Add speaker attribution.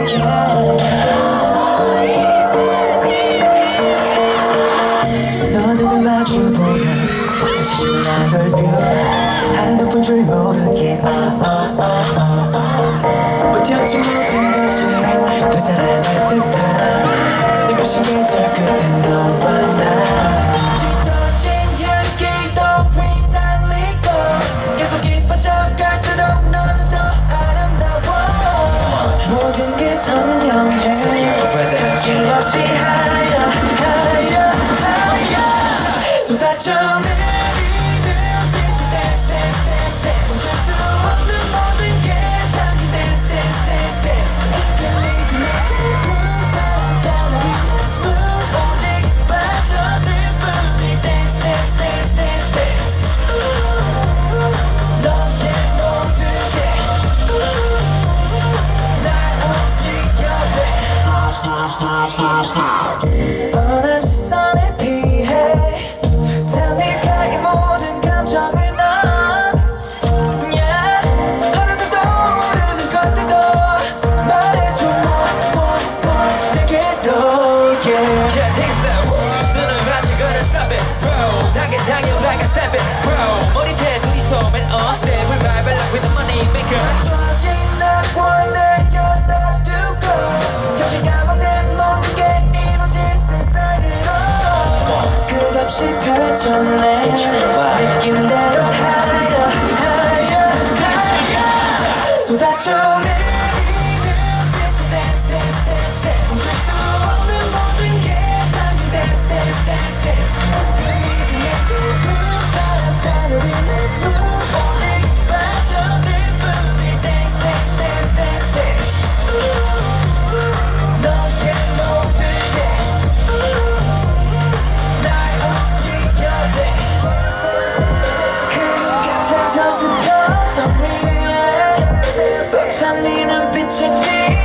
Speaker 1: 너 눈을 마주보면 또 자신은 나를 뷰 하루 높은 줄 모르게 버텨지 못한 것이 또 살아날 듯한 눈이 부신 계절 끝에 너와 나 짙어진 향기도 휘날리고 계속 깊어져 갈수록 너는 더 아름다워 모든 게 선명해 거침없이 higher higher higher 쏟아져 내리는 빛이 dance dance dance dance 멈출 수 없는 모든 게 담긴 dance dance dance dance 끌리는 내 바람 smooth 오직 빠져들 뿐이 dance dance dance dance dance 너의 모든 게 날 움직여대 뻔한 시선에 피해 담일까 이 모든 감정을 넌 하나도 떠오르는 것을 더 말해줘 more 내게도
Speaker 2: Yeah, take that 눈을 마시 gonna stop it bro 당겨 like a step it bro 머리채 둘이서 맨 on step revival like with the money maker
Speaker 1: 젖은 낙원을 열어두고 다시 감옥된 모든 게 이루어질 세상으로 끝없이 펼쳐내 느낌대로 higher higher higher 쏟아져 내리는 빛이 dance dance dance dance 멈출 수 없는 모든 게 담긴 dance dance dance dance 끌리는 내 바람 따르는 smooth 오직 빠져들 뿐이 dance dance dance dance dance 너의 모든 게날 움직여대 그림 같은 저승 선 위에 벅찬 네 눈빛이